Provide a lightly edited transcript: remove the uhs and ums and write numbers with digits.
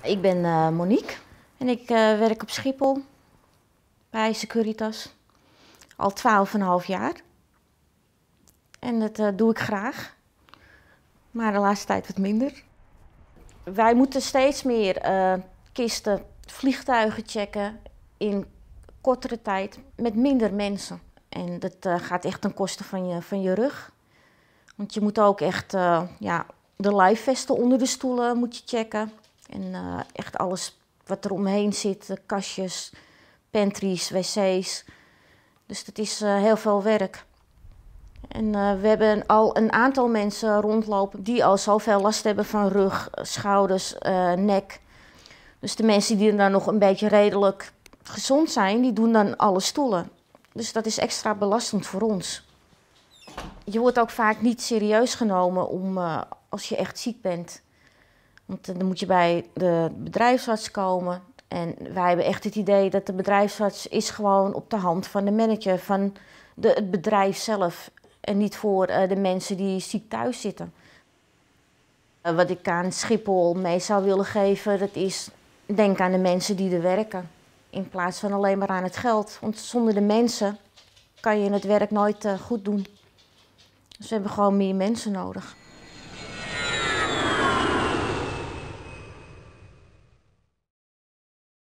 Ik ben Monique en ik werk op Schiphol bij Securitas al 12,5 jaar. En dat doe ik graag, maar de laatste tijd wat minder. Wij moeten steeds meer kisten, vliegtuigen checken in kortere tijd met minder mensen. En dat gaat echt ten koste van je rug. Want je moet ook echt de lijfvesten onder de stoelen moet je checken. En echt alles wat er omheen zit, de kastjes, pantries, wc's. Dus dat is heel veel werk. En we hebben al een aantal mensen rondlopen die al zoveel last hebben van rug, schouders, nek. Dus de mensen die dan nog een beetje redelijk gezond zijn, die doen dan alle stoelen. Dus dat is extra belastend voor ons. Je wordt ook vaak niet serieus genomen als je echt ziek bent. Want dan moet je bij de bedrijfsarts komen. En wij hebben echt het idee dat de bedrijfsarts is gewoon op de hand van de manager van het bedrijf zelf. En niet voor de mensen die ziek thuis zitten. Wat ik aan Schiphol mee zou willen geven, dat is denk aan de mensen die er werken. In plaats van alleen maar aan het geld. Want zonder de mensen kan je het werk nooit goed doen. Dus we hebben gewoon meer mensen nodig.